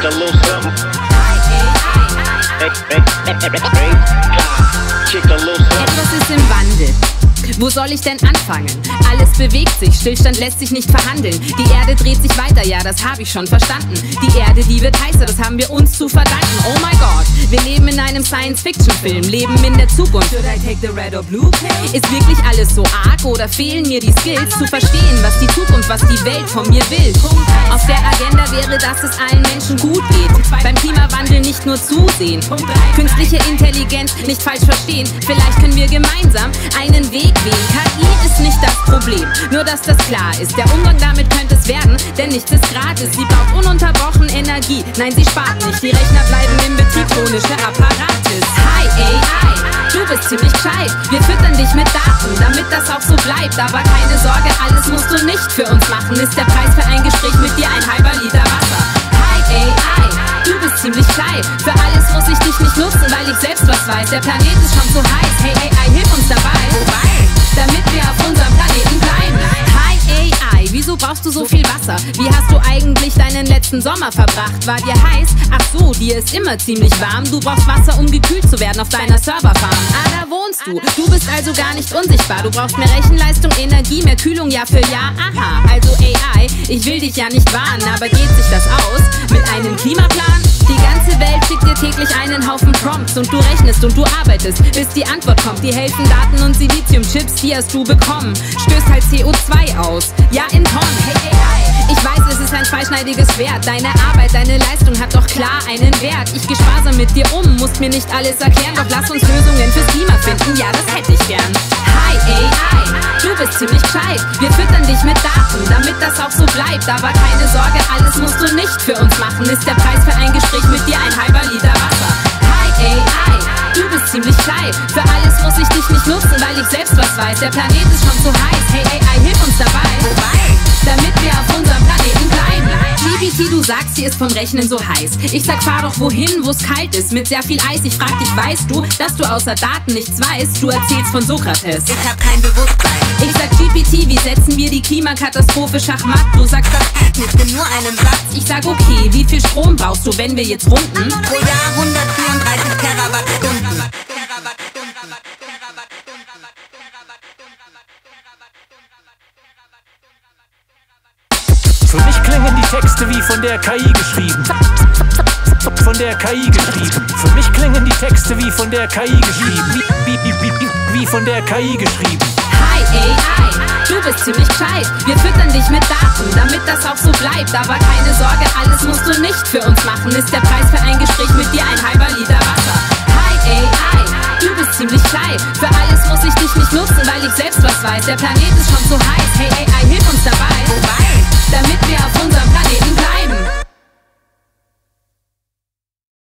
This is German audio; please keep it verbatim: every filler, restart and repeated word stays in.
a little something. Kick a little something. Etwas ist im Wandel. Wo soll ich denn anfangen? Alles bewegt sich, Stillstand lässt sich nicht verhandeln. Die Erde dreht sich weiter, ja, das habe ich schon verstanden. Die Erde, die wird heißer, das haben wir uns zu verdanken. Oh mein Gott, wir leben in einem Science-Fiction-Film, leben in der Zukunft. Should I take the red or blue pill? Ist wirklich alles so arg oder fehlen mir die Skills zu verstehen, was die Zukunft, was die Welt von mir will? Auf der Agenda wäre, dass es allen Menschen gut geht. Beim Klimawandel nicht nur zusehen. Künstliche Intelligenz nicht falsch verstehen. Vielleicht können wir gemeinsam einen Weg wählen. K I ist nicht das Problem, nur dass das klar ist. Der Umgang damit könnte es werden, denn nichts ist gratis. Sie braucht ununterbrochen Energie, nein, sie spart nicht. Die Rechner bleiben im Betrieb, chronische Apparates. Hi A I, du bist ziemlich gescheit. Wir füttern dich mit Daten, damit das auch so bleibt. Aber keine Sorge, alles musst du nicht für uns machen. Ist der Preis für ein Gespräch mit dir ein halber Liter Wasser. Hi A I, du bist ziemlich klein. Für alles muss ich dich nicht nutzen, weil ich selbst was weiß. Der Planet ist schon so heiß. Hey A I, hilf uns dabei. Wobei? Damit wir auf unserem Planeten bleiben. Hi A I, wieso brauchst du so viel Wasser? Wie hast du eigentlich deinen letzten Sommer verbracht? War dir heiß? Ach so, dir ist immer ziemlich warm. Du brauchst Wasser, um gekühlt zu werden auf deiner Serverfarm. Ah, da wohnst du. Du bist also gar nicht unsichtbar. Du brauchst mehr Rechenleistung, Energie, mehr Kühlung Jahr für Jahr. Aha, also A I, ich will dich ja nicht warnen, aber geht sich das aus mit einem Klimaplan? Die ganze Welt schickt dir täglich einen Haufen Prompts und du rechnest und du arbeitest, bis die Antwort kommt. Die helfen Daten und Siliziumchips, die hast du bekommen. Stößt halt C O zwei aus, ja in Tonnen. Hey A I, ich weiß, es ist ein zweischneidiges Schwert. Deine Arbeit, deine Leistung hat doch klar einen Wert. Ich geh sparsam mit dir um, musst mir nicht alles erklären. Doch lass uns Lösungen fürs Klima finden, ja das hätte ich gern. Hi A I, du bist ziemlich gescheit. Wir füttern dich mit Daten, damit das auch so bleibt. Aber keine Sorge, alles musst du nicht für uns machen. Ist der Preis für ein Gespräch mit dir ein halber Liter Wasser. Hi A I, du bist ziemlich klein. Für alles muss ich dich nicht nutzen, weil ich selbst was weiß. Der Planet ist schon so heiß. Hey A I, hilf uns dabei. Wobei? Damit wir auf unserem Planeten bleiben. G P T, du sagst, sie ist vom Rechnen so heiß. Ich sag, fahr doch wohin, wo es kalt ist, mit sehr viel Eis. Ich frag dich, weißt du, dass du außer Daten nichts weißt? Du erzählst von Sokrates. Ich hab kein Bewusstsein. Ich sag, G P T, wie setzen wir die Klimakatastrophe schachmatt? Du sagst, das geht nicht in nur einem Satz. Ich sag, okay, wie viel Strom brauchst du, wenn wir jetzt runden? Pro Jahr hundertvierunddreißig Terawattstunden. Für mich klingen die Texte wie von der K I geschrieben. Von der K I geschrieben. Für mich klingen die Texte wie von der K I geschrieben. Wie, wie, wie, wie, wie von der K I geschrieben. Hi A I, du bist ziemlich gescheit. Wir füttern dich mit Daten, damit das auch so bleibt. Aber keine Sorge, alles musst du nicht für uns machen. Ist der Preis für ein Gespräch mit dir ein halber Liter Wasser. Hi A I, du bist ziemlich klein. Für alles muss ich dich nicht nutzen, weil ich selbst was weiß. Der Planet ist schon so heiß. Hey